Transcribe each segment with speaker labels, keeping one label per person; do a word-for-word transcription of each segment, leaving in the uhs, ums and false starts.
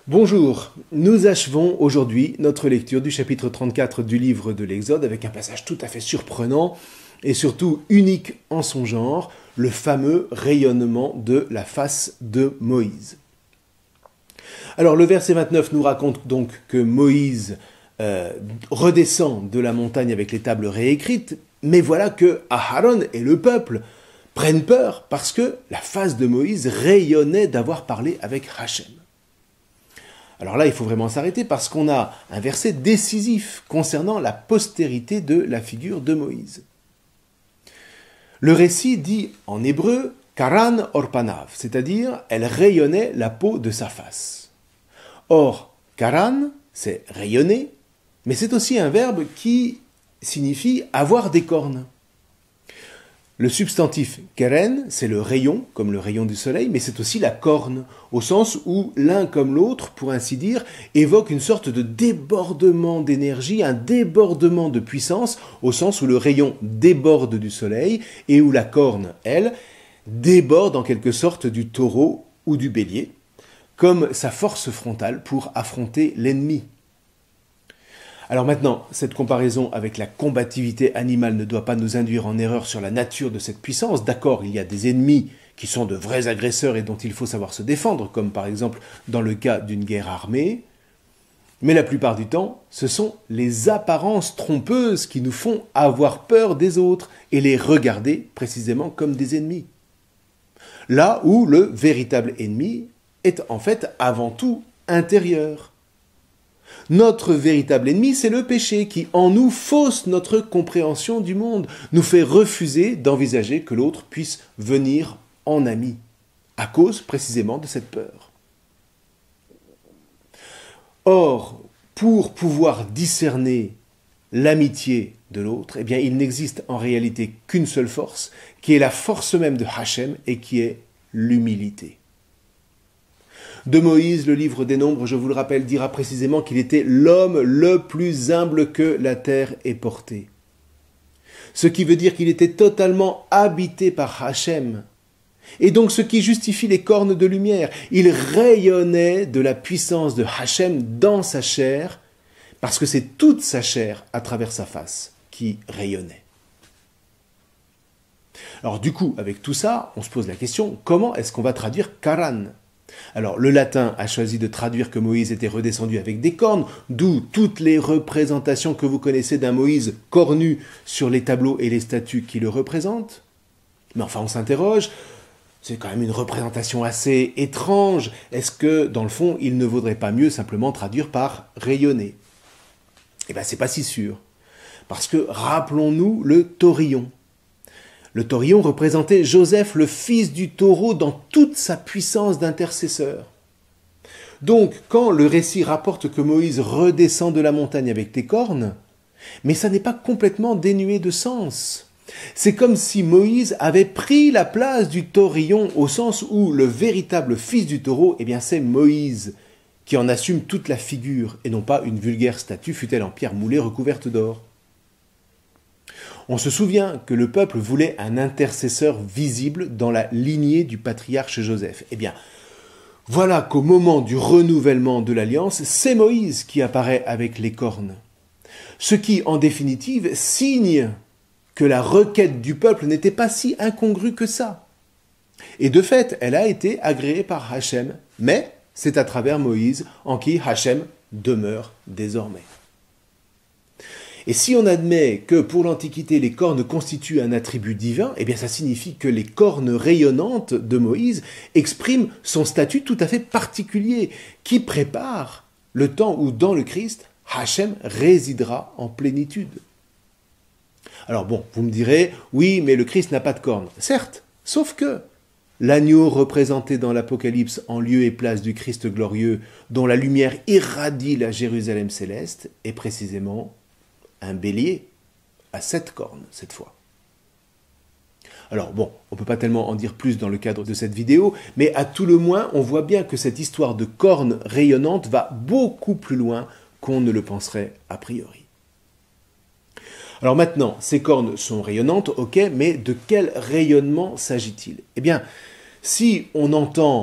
Speaker 1: Bonjour, nous achevons aujourd'hui notre lecture du chapitre trente-quatre du livre de l'Exode avec un passage tout à fait surprenant et surtout unique en son genre, le fameux rayonnement de la face de Moïse. Alors le verset vingt-neuf nous raconte donc que Moïse euh, redescend de la montagne avec les tables réécrites, mais voilà que Aaron et le peuple prennent peur parce que la face de Moïse rayonnait d'avoir parlé avec Hachem. Alors là, il faut vraiment s'arrêter parce qu'on a un verset décisif concernant la postérité de la figure de Moïse. Le récit dit en hébreu « karan orpanav », c'est-à-dire « elle rayonnait la peau de sa face ». Or, karan, c'est rayonner, mais c'est aussi un verbe qui signifie avoir des cornes. Le substantif keren, c'est le rayon, comme le rayon du soleil, mais c'est aussi la corne, au sens où l'un comme l'autre, pour ainsi dire, évoque une sorte de débordement d'énergie, un débordement de puissance, au sens où le rayon déborde du soleil et où la corne, elle, déborde en quelque sorte du taureau ou du bélier, comme sa force frontale pour affronter l'ennemi. Alors maintenant, cette comparaison avec la combativité animale ne doit pas nous induire en erreur sur la nature de cette puissance. D'accord, il y a des ennemis qui sont de vrais agresseurs et dont il faut savoir se défendre, comme par exemple dans le cas d'une guerre armée. Mais la plupart du temps, ce sont les apparences trompeuses qui nous font avoir peur des autres et les regarder précisément comme des ennemis. Là où le véritable ennemi est en fait avant tout intérieur. Notre véritable ennemi, c'est le péché qui, en nous, fausse notre compréhension du monde, nous fait refuser d'envisager que l'autre puisse venir en ami, à cause précisément de cette peur. Or, pour pouvoir discerner l'amitié de l'autre, eh bien, il n'existe en réalité qu'une seule force, qui est la force même de Hachem et qui est l'humilité. De Moïse, le livre des Nombres, je vous le rappelle, dira précisément qu'il était l'homme le plus humble que la terre ait porté. Ce qui veut dire qu'il était totalement habité par Hachem. Et donc ce qui justifie les cornes de lumière. Il rayonnait de la puissance de Hachem dans sa chair, parce que c'est toute sa chair à travers sa face qui rayonnait. Alors du coup, avec tout ça, on se pose la question, comment est-ce qu'on va traduire Karan ? Alors, le latin a choisi de traduire que Moïse était redescendu avec des cornes, d'où toutes les représentations que vous connaissez d'un Moïse cornu sur les tableaux et les statues qui le représentent. Mais enfin, on s'interroge, c'est quand même une représentation assez étrange. Est-ce que, dans le fond, il ne vaudrait pas mieux simplement traduire par rayonner ? Eh bien, c'est pas si sûr. Parce que, rappelons-nous le taurillon. Le taurillon représentait Joseph, le fils du taureau, dans toute sa puissance d'intercesseur. Donc, quand le récit rapporte que Moïse redescend de la montagne avec des cornes, mais ça n'est pas complètement dénué de sens. C'est comme si Moïse avait pris la place du taurillon, au sens où le véritable fils du taureau, eh bien c'est Moïse, qui en assume toute la figure, et non pas une vulgaire statue, fût-elle en pierre moulée recouverte d'or. On se souvient que le peuple voulait un intercesseur visible dans la lignée du patriarche Joseph. Eh bien, voilà qu'au moment du renouvellement de l'alliance, c'est Moïse qui apparaît avec les cornes. Ce qui, en définitive, signe que la requête du peuple n'était pas si incongrue que ça. Et de fait, elle a été agréée par Hachem, mais c'est à travers Moïse en qui Hachem demeure désormais. Et si on admet que pour l'Antiquité les cornes constituent un attribut divin, eh bien ça signifie que les cornes rayonnantes de Moïse expriment son statut tout à fait particulier, qui prépare le temps où dans le Christ, Hachem résidera en plénitude. Alors bon, vous me direz, oui, mais le Christ n'a pas de cornes. Certes, sauf que l'agneau représenté dans l'Apocalypse en lieu et place du Christ glorieux, dont la lumière irradie la Jérusalem céleste, est précisément un bélier à sept cornes, cette fois. Alors bon, on ne peut pas tellement en dire plus dans le cadre de cette vidéo, mais à tout le moins, on voit bien que cette histoire de cornes rayonnantes va beaucoup plus loin qu'on ne le penserait a priori. Alors maintenant, ces cornes sont rayonnantes, ok, mais de quel rayonnement s'agit-il ? Eh bien, si on entend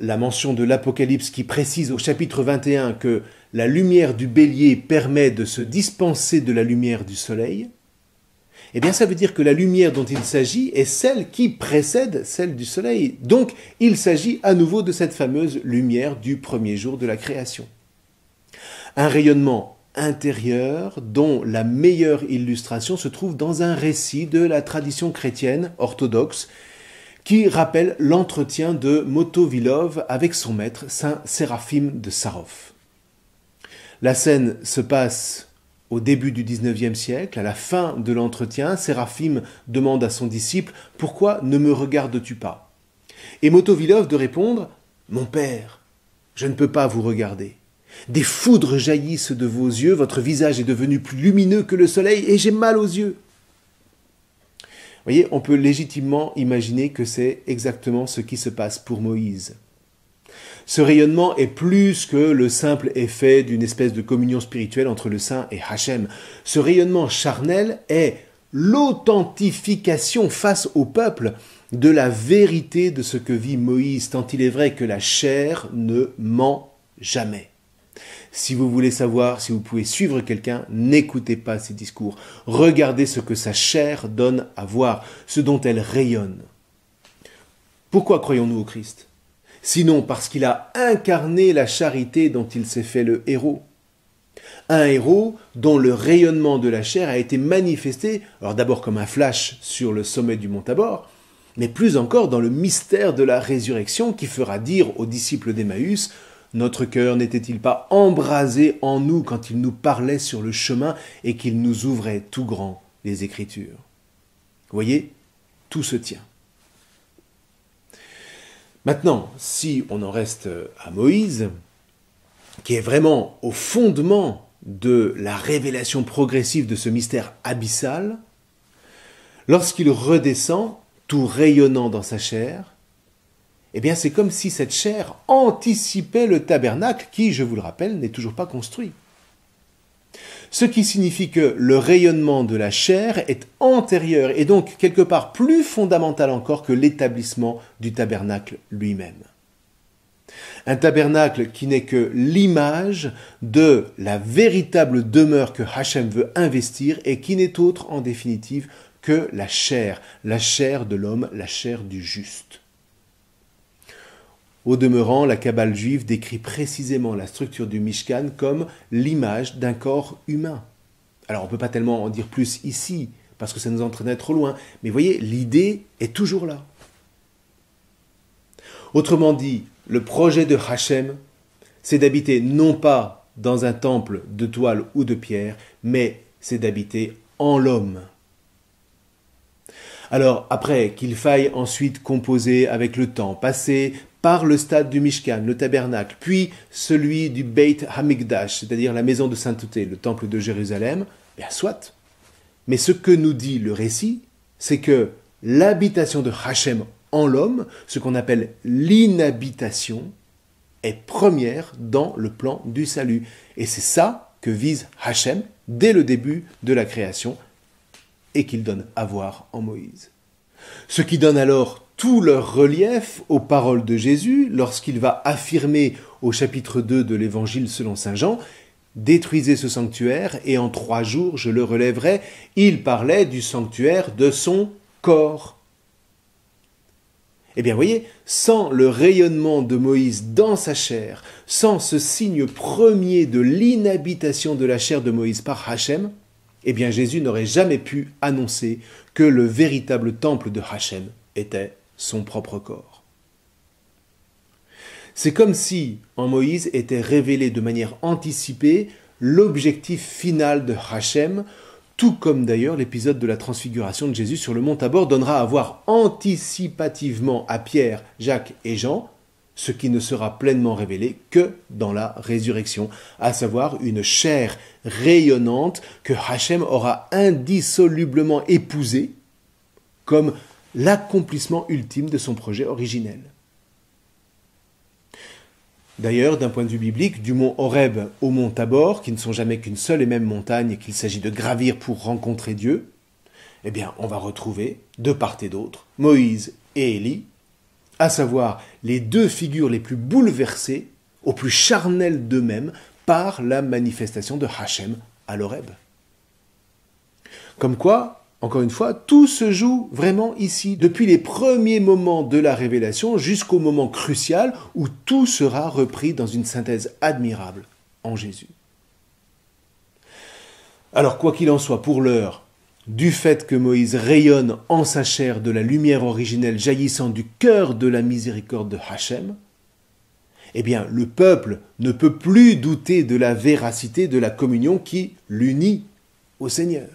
Speaker 1: la mention de l'Apocalypse qui précise au chapitre vingt et un que la lumière du bélier permet de se dispenser de la lumière du soleil, eh bien ça veut dire que la lumière dont il s'agit est celle qui précède celle du soleil. Donc il s'agit à nouveau de cette fameuse lumière du premier jour de la création. Un rayonnement intérieur dont la meilleure illustration se trouve dans un récit de la tradition chrétienne orthodoxe qui rappelle l'entretien de Motovilov avec son maître, saint Séraphim de Sarov. La scène se passe au début du dix-neuvième siècle. À la fin de l'entretien, Séraphim demande à son disciple « Pourquoi ne me regardes-tu pas ?» Et Motovilov de répondre « Mon père, je ne peux pas vous regarder. Des foudres jaillissent de vos yeux, votre visage est devenu plus lumineux que le soleil et j'ai mal aux yeux. » Vous voyez, on peut légitimement imaginer que c'est exactement ce qui se passe pour Moïse. Ce rayonnement est plus que le simple effet d'une espèce de communion spirituelle entre le saint et Hachem. Ce rayonnement charnel est l'authentification face au peuple de la vérité de ce que vit Moïse, tant il est vrai que la chair ne ment jamais. Si vous voulez savoir si vous pouvez suivre quelqu'un, n'écoutez pas ses discours. Regardez ce que sa chair donne à voir, ce dont elle rayonne. Pourquoi croyons-nous au Christ ? Sinon parce qu'il a incarné la charité dont il s'est fait le héros. Un héros dont le rayonnement de la chair a été manifesté, alors d'abord comme un flash sur le sommet du mont Tabor, mais plus encore dans le mystère de la résurrection qui fera dire aux disciples d'Emmaüs « Notre cœur n'était-il pas embrasé en nous quand il nous parlait sur le chemin et qu'il nous ouvrait tout grand les Écritures ?» Vous voyez, tout se tient. Maintenant, si on en reste à Moïse, qui est vraiment au fondement de la révélation progressive de ce mystère abyssal, lorsqu'il redescend, tout rayonnant dans sa chair, eh bien c'est comme si cette chair anticipait le tabernacle qui, je vous le rappelle, n'est toujours pas construit. Ce qui signifie que le rayonnement de la chair est antérieur et donc quelque part plus fondamental encore que l'établissement du tabernacle lui-même. Un tabernacle qui n'est que l'image de la véritable demeure que Hachem veut investir et qui n'est autre en définitive que la chair, la chair de l'homme, la chair du juste. Au demeurant, la Kabbale juive décrit précisément la structure du Mishkan comme l'image d'un corps humain. Alors on ne peut pas tellement en dire plus ici, parce que ça nous entraînerait trop loin, mais vous voyez, l'idée est toujours là. Autrement dit, le projet de Hachem, c'est d'habiter non pas dans un temple de toile ou de pierre, mais c'est d'habiter en l'homme. Alors après qu'il faille ensuite composer avec le temps, passer par le stade du Mishkan, le tabernacle, puis celui du Beit Hamikdash, c'est-à-dire la maison de sainteté, le temple de Jérusalem, bien soit. Mais ce que nous dit le récit, c'est que l'habitation de Hachem en l'homme, ce qu'on appelle l'inhabitation, est première dans le plan du salut. Et c'est ça que vise Hachem dès le début de la création et qu'il donne à voir en Moïse. Ce qui donne alors tout leur relief aux paroles de Jésus lorsqu'il va affirmer au chapitre deux de l'Évangile selon saint Jean « Détruisez ce sanctuaire et en trois jours je le relèverai ». Il parlait du sanctuaire de son corps. Eh bien, voyez, sans le rayonnement de Moïse dans sa chair, sans ce signe premier de l'inhabitation de la chair de Moïse par Hachem, eh bien Jésus n'aurait jamais pu annoncer que le véritable temple de Hachem était son propre corps. C'est comme si, en Moïse, était révélé de manière anticipée l'objectif final de Hachem, tout comme d'ailleurs l'épisode de la transfiguration de Jésus sur le mont Tabor donnera à voir anticipativement à Pierre, Jacques et Jean ce qui ne sera pleinement révélé que dans la résurrection, à savoir une chair rayonnante que Hachem aura indissolublement épousée comme l'accomplissement ultime de son projet originel. D'ailleurs, d'un point de vue biblique, du mont Horeb au mont Tabor, qui ne sont jamais qu'une seule et même montagne qu'il s'agit de gravir pour rencontrer Dieu, eh bien, on va retrouver, de part et d'autre, Moïse et Élie, à savoir les deux figures les plus bouleversées, aux plus charnelles d'eux-mêmes, par la manifestation de Hachem à l'Horeb. Comme quoi, encore une fois, tout se joue vraiment ici, depuis les premiers moments de la révélation jusqu'au moment crucial où tout sera repris dans une synthèse admirable en Jésus. Alors, quoi qu'il en soit, pour l'heure, du fait que Moïse rayonne en sa chair de la lumière originelle jaillissant du cœur de la miséricorde de Hachem, eh bien, le peuple ne peut plus douter de la véracité de la communion qui l'unit au Seigneur.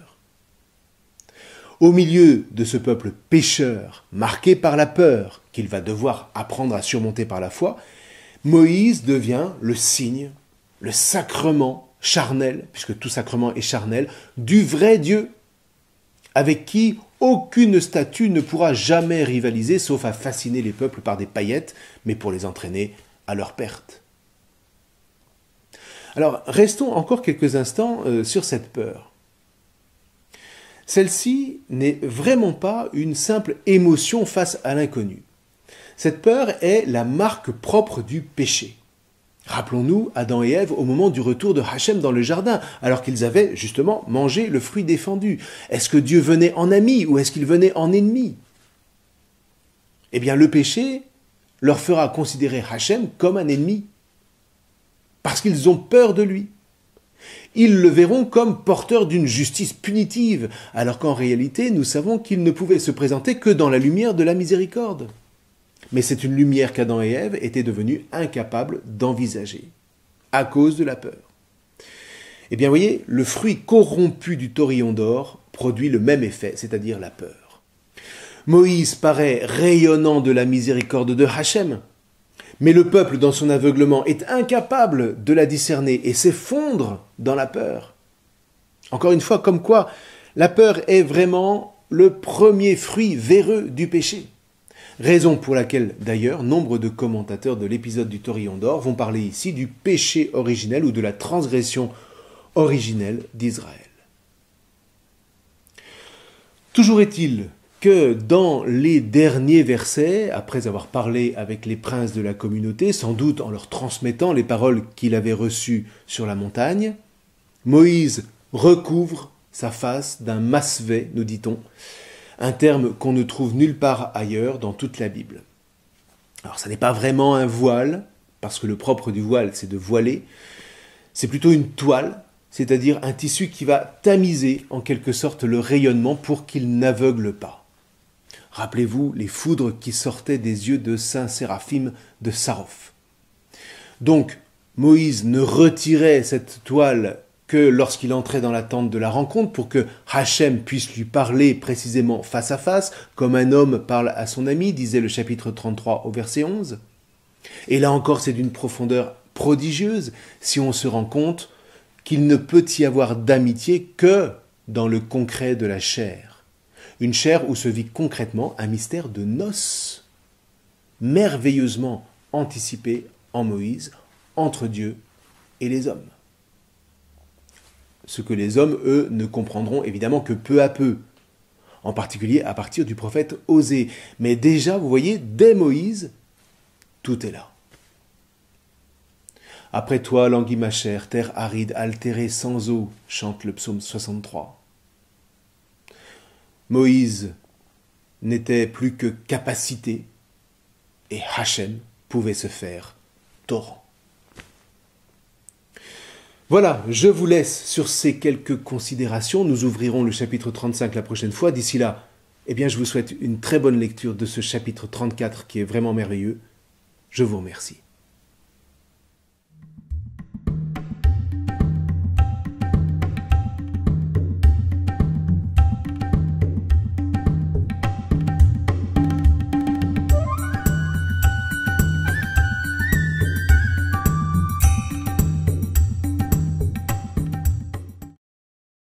Speaker 1: Au milieu de ce peuple pécheur, marqué par la peur, qu'il va devoir apprendre à surmonter par la foi, Moïse devient le signe, le sacrement charnel, puisque tout sacrement est charnel, du vrai Dieu, avec qui aucune statue ne pourra jamais rivaliser, sauf à fasciner les peuples par des paillettes, mais pour les entraîner à leur perte. Alors, restons encore quelques instants euh, sur cette peur. Celle-ci n'est vraiment pas une simple émotion face à l'inconnu. Cette peur est la marque propre du péché. Rappelons-nous Adam et Ève au moment du retour de Hachem dans le jardin, alors qu'ils avaient justement mangé le fruit défendu. Est-ce que Dieu venait en ami ou est-ce qu'il venait en ennemi? Eh bien, le péché leur fera considérer Hachem comme un ennemi, parce qu'ils ont peur de lui. Ils le verront comme porteur d'une justice punitive, alors qu'en réalité, nous savons qu'il ne pouvait se présenter que dans la lumière de la miséricorde. Mais c'est une lumière qu'Adam et Ève étaient devenus incapables d'envisager, à cause de la peur. Eh bien, voyez, le fruit corrompu du taurillon d'or produit le même effet, c'est-à-dire la peur. Moïse paraît rayonnant de la miséricorde de Hachem, mais le peuple, dans son aveuglement, est incapable de la discerner et s'effondre dans la peur. Encore une fois, comme quoi la peur est vraiment le premier fruit véreux du péché. Raison pour laquelle, d'ailleurs, nombre de commentateurs de l'épisode du taurillon d'or vont parler ici du péché originel ou de la transgression originelle d'Israël. Toujours est-il que dans les derniers versets, après avoir parlé avec les princes de la communauté, sans doute en leur transmettant les paroles qu'il avait reçues sur la montagne, Moïse recouvre sa face d'un masvé, nous dit-on, un terme qu'on ne trouve nulle part ailleurs dans toute la Bible. Alors, ça n'est pas vraiment un voile, parce que le propre du voile, c'est de voiler, c'est plutôt une toile, c'est-à-dire un tissu qui va tamiser en quelque sorte le rayonnement pour qu'il n'aveugle pas. Rappelez-vous les foudres qui sortaient des yeux de saint Séraphim de Sarov. Donc, Moïse ne retirait cette toile que lorsqu'il entrait dans la tente de la rencontre pour que Hachem puisse lui parler précisément face à face, comme un homme parle à son ami, disait le chapitre trente-trois au verset onze. Et là encore, c'est d'une profondeur prodigieuse si on se rend compte qu'il ne peut y avoir d'amitié que dans le concret de la chair. Une chair où se vit concrètement un mystère de noces, merveilleusement anticipé en Moïse, entre Dieu et les hommes. Ce que les hommes, eux, ne comprendront évidemment que peu à peu, en particulier à partir du prophète Osée. Mais déjà, vous voyez, dès Moïse, tout est là. Après toi, languit ma chair, terre aride, altérée, sans eau, chante le psaume soixante-trois. Moïse n'était plus que capacité, et Hachem pouvait se faire torrent. Voilà, je vous laisse sur ces quelques considérations. Nous ouvrirons le chapitre trente-cinq la prochaine fois. D'ici là, eh bien, je vous souhaite une très bonne lecture de ce chapitre trente-quatre qui est vraiment merveilleux. Je vous remercie.